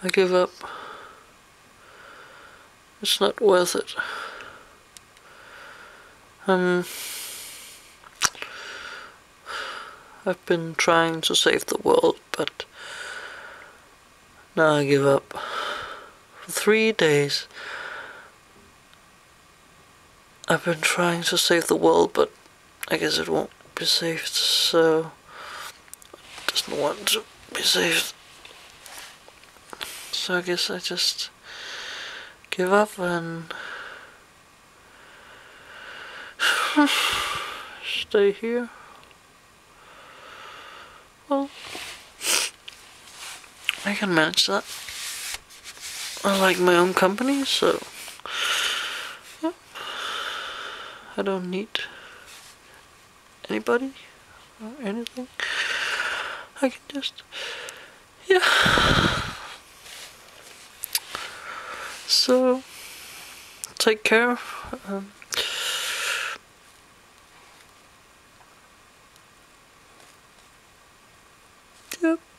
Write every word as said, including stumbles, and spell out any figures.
I give up. It's not worth it. Um, I've been trying to save the world, but now I give up. For three days, I've been trying to save the world, but I guess it won't be saved, so it doesn't want to be saved. So I guess I just give up and stay here. Well, I can manage that. I like my own company, so yeah. I don't need anybody or anything. I can just, yeah. So, take care. Um, yep.